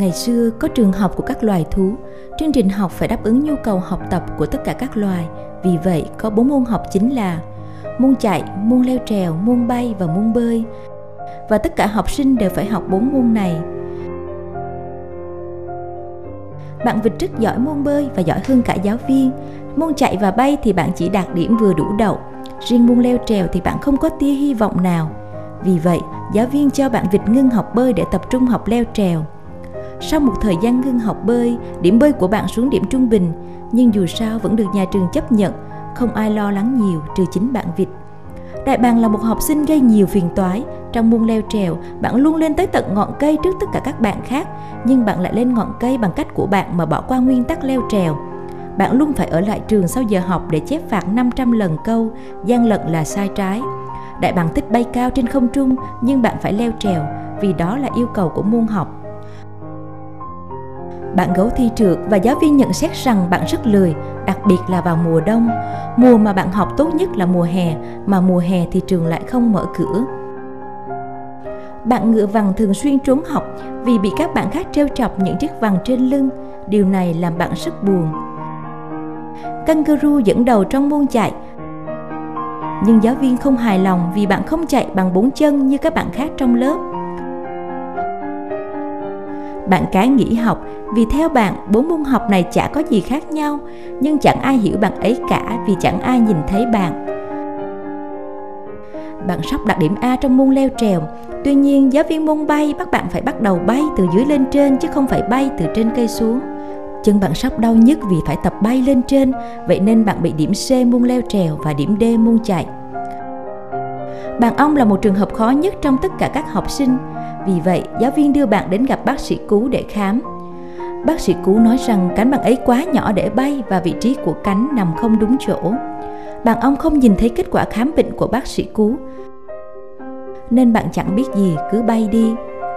Ngày xưa có trường học của các loài thú. Chương trình học phải đáp ứng nhu cầu học tập của tất cả các loài. Vì vậy có 4 môn học chính là môn chạy, môn leo trèo, môn bay và môn bơi. Và tất cả học sinh đều phải học 4 môn này. Bạn vịt rất giỏi môn bơi và giỏi hơn cả giáo viên. Môn chạy và bay thì bạn chỉ đạt điểm vừa đủ đậu. Riêng môn leo trèo thì bạn không có tia hy vọng nào. Vì vậy, giáo viên cho bạn vịt ngưng học bơi để tập trung học leo trèo. Sau một thời gian ngưng học bơi, điểm bơi của bạn xuống điểm trung bình, nhưng dù sao vẫn được nhà trường chấp nhận, không ai lo lắng nhiều trừ chính bạn vịt. Đại bàng là một học sinh gây nhiều phiền toái. Trong môn leo trèo, bạn luôn lên tới tận ngọn cây trước tất cả các bạn khác, nhưng bạn lại lên ngọn cây bằng cách của bạn mà bỏ qua nguyên tắc leo trèo. Bạn luôn phải ở lại trường sau giờ học để chép phạt 500 lần câu gian lận là sai trái. Đại bàng thích bay cao trên không trung, nhưng bạn phải leo trèo vì đó là yêu cầu của môn học. Bạn gấu thi trượt và giáo viên nhận xét rằng bạn rất lười, đặc biệt là vào mùa đông. Mùa mà bạn học tốt nhất là mùa hè, mà mùa hè thì trường lại không mở cửa. Bạn ngựa vằn thường xuyên trốn học vì bị các bạn khác trêu chọc những chiếc vằn trên lưng. Điều này làm bạn rất buồn. Kangaroo dẫn đầu trong môn chạy, nhưng giáo viên không hài lòng vì bạn không chạy bằng 4 chân như các bạn khác trong lớp. Bạn cá nghỉ học vì theo bạn 4 môn học này chả có gì khác nhau, nhưng chẳng ai hiểu bạn ấy cả vì chẳng ai nhìn thấy bạn. Bạn sắp đạt điểm A trong môn leo trèo, tuy nhiên giáo viên môn bay bắt bạn phải bắt đầu bay từ dưới lên trên chứ không phải bay từ trên cây xuống. Chân bạn sắp đau nhức vì phải tập bay lên trên, vậy nên bạn bị điểm C môn leo trèo và điểm D môn chạy. Bạn ong là một trường hợp khó nhất trong tất cả các học sinh. Vì vậy, giáo viên đưa bạn đến gặp bác sĩ Cú để khám. Bác sĩ Cú nói rằng cánh bạn ấy quá nhỏ để bay và vị trí của cánh nằm không đúng chỗ. Bạn ong không nhìn thấy kết quả khám bệnh của bác sĩ Cú, nên bạn chẳng biết gì, cứ bay đi.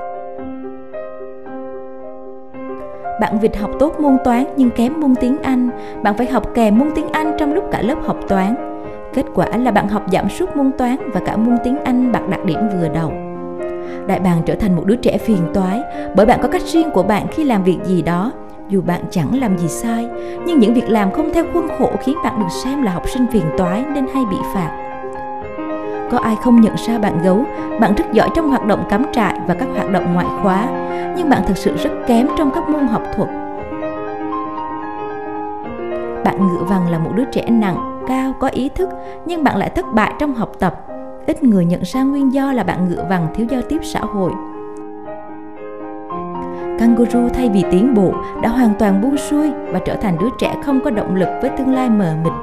Bạn vịt học tốt môn toán nhưng kém môn tiếng Anh. Bạn phải học kèm môn tiếng Anh trong lúc cả lớp học toán. Kết quả là bạn học giảm sút môn toán và cả môn tiếng Anh bạn đạt điểm vừa đậu. Đại bàng trở thành một đứa trẻ phiền toái bởi bạn có cách riêng của bạn khi làm việc gì đó. Dù bạn chẳng làm gì sai, nhưng những việc làm không theo khuôn khổ khiến bạn được xem là học sinh phiền toái nên hay bị phạt. Có ai không nhận ra bạn gấu? Bạn rất giỏi trong hoạt động cắm trại và các hoạt động ngoại khóa, nhưng bạn thực sự rất kém trong các môn học thuật. Bạn ngựa vằn là một đứa trẻ nặng, cao, có ý thức, nhưng bạn lại thất bại trong học tập. Ít người nhận ra nguyên do là bạn ngựa vằn thiếu giao tiếp xã hội. Kangaroo thay vì tiến bộ đã hoàn toàn buông xuôi và trở thành đứa trẻ không có động lực với tương lai mờ mịt.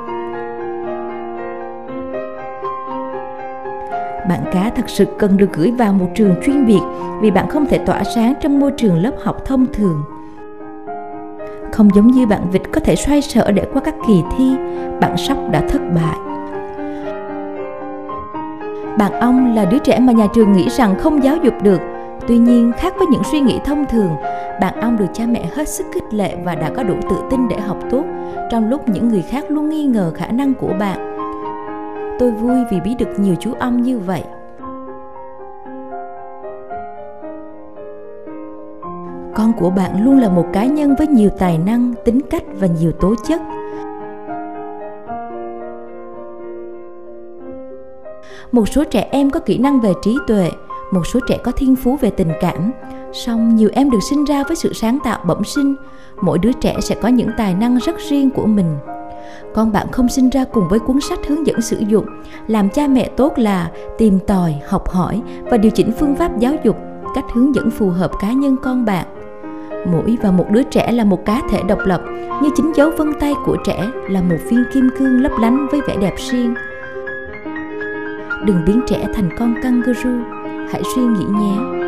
Bạn cá thật sự cần được gửi vào một trường chuyên biệt vì bạn không thể tỏa sáng trong môi trường lớp học thông thường. Không giống như bạn vịt có thể xoay sở để qua các kỳ thi, bạn sóc đã thất bại. Bạn ong là đứa trẻ mà nhà trường nghĩ rằng không giáo dục được. Tuy nhiên, khác với những suy nghĩ thông thường, bạn ong được cha mẹ hết sức khích lệ và đã có đủ tự tin để học tốt, trong lúc những người khác luôn nghi ngờ khả năng của bạn. Tôi vui vì biết được nhiều chú ong như vậy. Con của bạn luôn là một cá nhân với nhiều tài năng, tính cách và nhiều tố chất. Một số trẻ em có kỹ năng về trí tuệ, một số trẻ có thiên phú về tình cảm. Song nhiều em được sinh ra với sự sáng tạo bẩm sinh. Mỗi đứa trẻ sẽ có những tài năng rất riêng của mình. Con bạn không sinh ra cùng với cuốn sách hướng dẫn sử dụng. Làm cha mẹ tốt là tìm tòi, học hỏi và điều chỉnh phương pháp giáo dục, cách hướng dẫn phù hợp cá nhân con bạn. Mỗi và một đứa trẻ là một cá thể độc lập, như chính dấu vân tay của trẻ là một viên kim cương lấp lánh với vẻ đẹp riêng. Đừng biến trẻ thành con kangaroo, hãy suy nghĩ nhé.